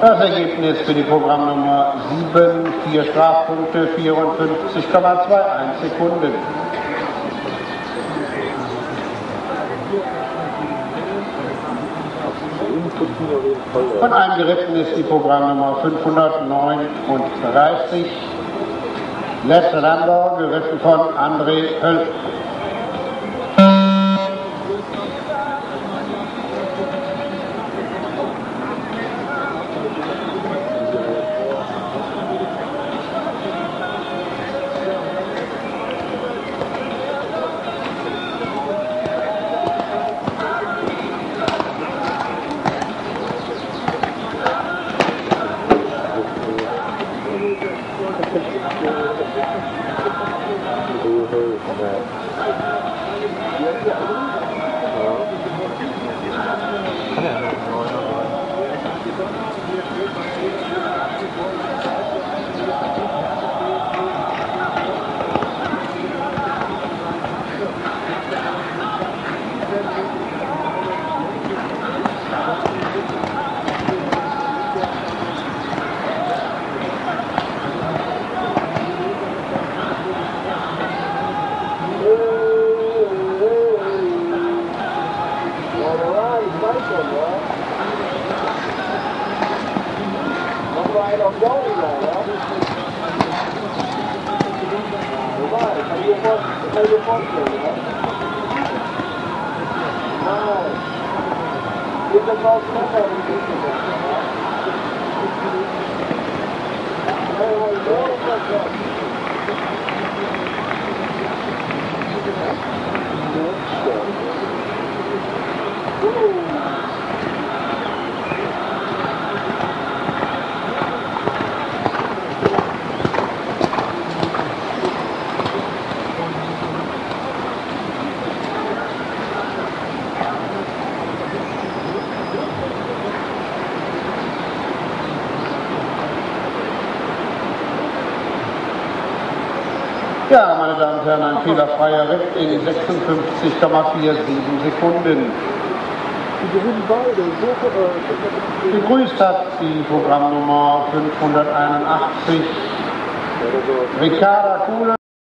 Das Ergebnis für die Programmnummer 7, 4 Strafpunkte, 54,21 Sekunden. Und eingeritten ist die Programmnummer 539. Let's Landau, geritten von André Höll. Ja, meine Damen und Herren, ein fehlerfreier Ritt in 56,47 Sekunden. Begrüßt hat die Programmnummer 581 Ricarda Kuhle.